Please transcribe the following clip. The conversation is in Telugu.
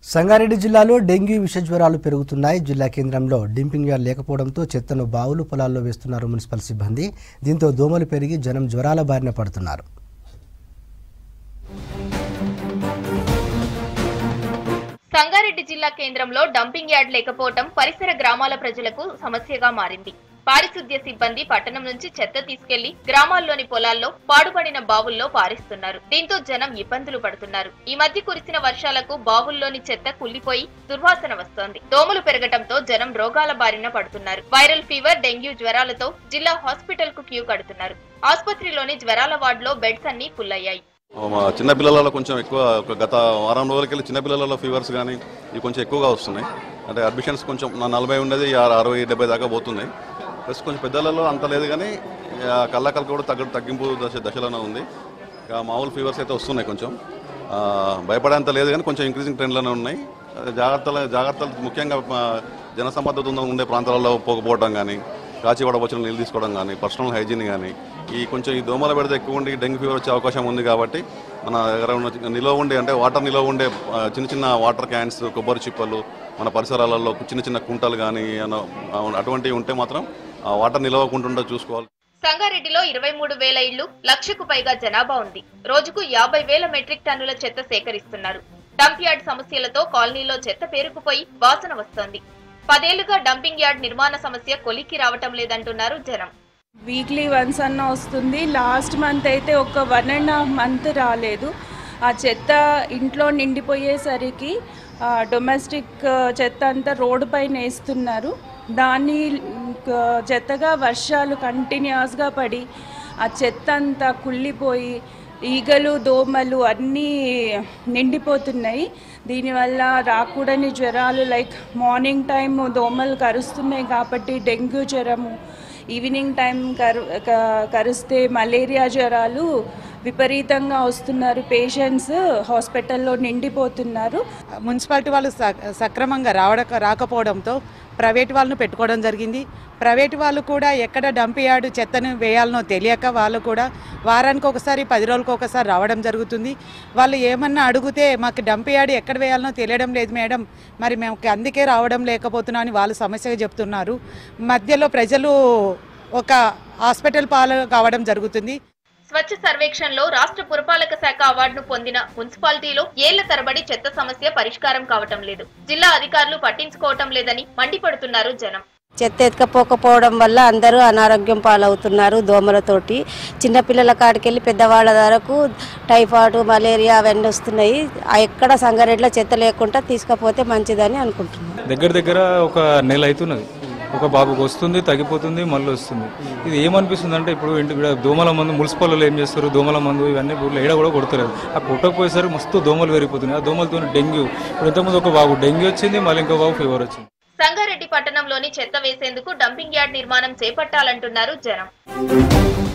సంగారెడ్డి జిల్లాలో డెంగ్యూ విషజ్వరాలు పెరుగుతున్నాయి. జిల్లా కేంద్రంలో డంపింగ్ యార్డ్ లేకపోవడంతో చెత్తను బావులు పొలాల్లో వేస్తున్నారు మున్సిపల్ సిబ్బంది. దీంతో దోమలు పెరిగి జనం జ్వరాల బారిన పడుతున్నారు. సంగారెడ్డి జిల్లా కేంద్రంలో డంపింగ్ యార్డ్ లేకపోవడం పరిసర గ్రామాల ప్రజలకు సమస్యగా మారింది. పారిశుద్ధ్య సిబ్బంది పట్టణం నుంచి చెత్త తీసుకెళ్లి గ్రామాల్లోని పొలాల్లో పాడుపడిన బావుల్లో పారిస్తున్నారు. దీంతో జనం ఇబ్బందులు పడుతున్నారు. ఈ మధ్య కురిసిన వర్షాలకు బావుల్లోని చెత్త కుళ్లిపోయి దుర్వాసన వస్తోంది. దోమలు పెరగటంతో జనం రోగాల బారిన పడుతున్నారు. వైరల్ ఫీవర్, డెంగ్యూ జ్వరాలతో జిల్లా హాస్పిటల్ కు క్యూ కడుతున్నారు. ఆసుపత్రిలోని జ్వరాల వార్డులో బెడ్స్ అన్ని ఫుల్ అయ్యాయి. చిన్నపిల్లలలో కొంచెం ఎక్కువ గత వారం రోజులకెళ్ళి చిన్నపిల్లలలో ఫీవర్స్ కానీ ఇవి కొంచెం ఎక్కువగా వస్తున్నాయి. అంటే అడ్మిషన్స్ కొంచెం 40 ఉండేది 60-70 దాకా పోతున్నాయి. ప్లస్ కొంచెం పెద్దలలో అంత లేదు కానీ కళ్ళకల్ కూడా తగ్గింపు దశలోనే ఉంది. మామూలు ఫీవర్స్ అయితే వస్తున్నాయి. కొంచెం భయపడేంత లేదు కానీ కొంచెం ఇంక్రీజింగ్ ట్రెండ్లోనే ఉన్నాయి. జాగ్రత్తలు ముఖ్యంగా జనసమ్మర్దత ఉండే ప్రాంతాలలో పోకపోవడం కానీ, కాచి వడబొచ్చిన నీళ్ళు తీసుకోవడం కానీ, పర్సనల్ హైజీన్ కానీ, ఈ దోమల బెడద ఎక్కువ ఉండి డెంగ్యూ ఫీవర్ వచ్చే అవకాశం ఉంది. కాబట్టి మన దగ్గర ఉన్న నిల్వ ఉండే అంటే వాటర్ నిల్వ ఉండే చిన్న వాటర్ క్యాన్స్, కొబ్బరి చిప్పలు, మన పరిసరాలలో చిన్న కుంటలు కానీ అటువంటివి ఉంటే మాత్రం వాటర్ నిలవకుండా చూసుకోవాలి. సంగారెడ్డిలో 23,000 ఇళ్లు, 1,00,000కు పైగా జనాభా ఉంది. రోజుకు 50,000 మెట్రిక్ టన్నుల చెత్త సేకరిస్తున్నారు. డంప్ యార్డ్ సమస్యలతో కాలనీలో చెత్త పేరుకుపోయి వాసన వస్తోంది. 10 ఏళ్లుగా డంపింగ్ యార్డ్ నిర్మాణ సమస్య కొలికి రావటం లేదంటున్నారు జనం. వీక్లీ వన్స్ అన్న వస్తుంది. లాస్ట్ మంత్ అయితే ఒక 1.5 మంత్ రాలేదు. ఆ చెత్త ఇంట్లో నిండిపోయేసరికి డొమెస్టిక్ చెత్త అంతా రోడ్డు పైన వేస్తున్నారు. దాన్ని చెత్తగా వర్షాలు కంటిన్యూస్గా పడి ఆ చెత్త అంతా కుళ్ళిపోయి ఈగలు, దోమలు అన్నీ నిండిపోతున్నాయి. దీనివల్ల రాకూడని జ్వరాలు లైక్ మార్నింగ్ టైం దోమలు కరుస్తున్నాయి కాబట్టి డెంగ్యూ జ్వరము, ఈవినింగ్ టైం కరిస్తే మలేరియా జ్వరాలు విపరీతంగా వస్తున్నారు. పేషెంట్స్ హాస్పిటల్లో నిండిపోతున్నారు. మున్సిపాలిటీ వాళ్ళు సక్రమంగా రాకపోవడంతో ప్రైవేట్ వాళ్ళను పెట్టుకోవడం జరిగింది. ప్రైవేట్ వాళ్ళు కూడా ఎక్కడ డంప్ యార్డ్ చెత్తను వేయాలనో తెలియక వాళ్ళు కూడా వారానికి ఒకసారి 10 రోజులకు ఒకసారి రావడం జరుగుతుంది. వాళ్ళు ఏమన్నా అడిగితే మాకు డంప్ యార్డ్ ఎక్కడ వేయాలనో తెలియడం లేదు మేడం, మరి మేము అందుకే రావడం లేకపోతున్నాం అని వాళ్ళు సమస్యగా చెప్తున్నారు. మధ్యలో ప్రజలు ఒక హాస్పిటల్ పాలు కావడం జరుగుతుంది. స్వచ్ఛ సర్వేక్షణలో రాష్ట్ర పురపాలక శాఖ అవార్డును పొందిన మున్సిపాలిటీలో ఏళ్ల తరబడి చెత్త సమస్య పరిష్కారం కావటం లేదు. జిల్లా అధికారులు పట్టించుకోవటం లేదని మండిపడుతున్నారు జనం. చెత్త ఎత్తుకపోకపోవడం వల్ల అందరూ అనారోగ్యం పాలవుతున్నారు. దోమలతోటి చిన్నపిల్లల కాడికెళ్ళి పెద్దవాళ్ళ వరకు టైఫాయిడ్, మలేరియా అవన్నీ వస్తున్నాయి. ఎక్కడ సంగారెడ్డిలో చెత్త లేకుండా తీసుకపోతే మంచిదని అనుకుంటున్నాను. దగ్గర ఒక నెల అవుతున్నది. ఒక బాబుకి వస్తుంది, తగ్గిపోతుంది, మళ్ళీ వస్తుంది. ఇది ఏమనిపిస్తుంది అంటే ఇప్పుడు ఇంటి దోమల మందు మున్సిపల్లో ఏం చేస్తారు, దోమల మందు ఇవన్నీ ఏడ కూడా కొడతలేదు. ఆ కొట్టకపోయేసరికి మస్తు దోమలు పెరిగిపోతున్నాయి. ఆ దోమలతో డెంగ్యూ, ఇప్పుడు ఇంతకుముందు ఒక బాబు డెంగ్యూ వచ్చింది, మళ్ళీ ఇంకో బాబు ఫీవర్ వచ్చింది. సంగారెడ్డి పట్టణంలోని చెత్త వేసేందుకు డంపింగ్ యార్డ్ నిర్మాణం చేపట్టాలంటున్నారు జనం.